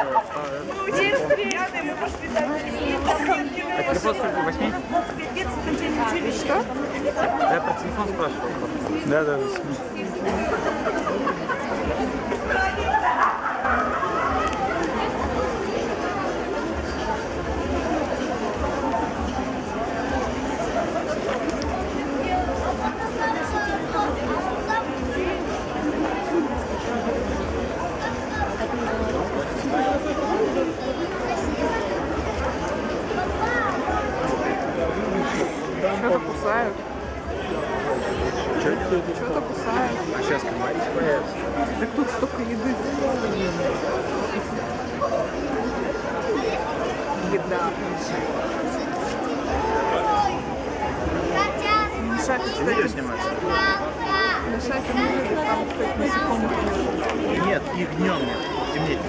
Через 3 ряда мы пошли дальше. А телефон сколько? 8? Что? Я про телефон спрашивал. Да, да, 8. Что-то кусают. Что-то кусают. А сейчас комарик появится. Так тут столько еды. Еда. Мешать, Видео кстати, снимаешь? мешать не любит, там, кстати, насекомых. Нет, их днем нет. Темнеть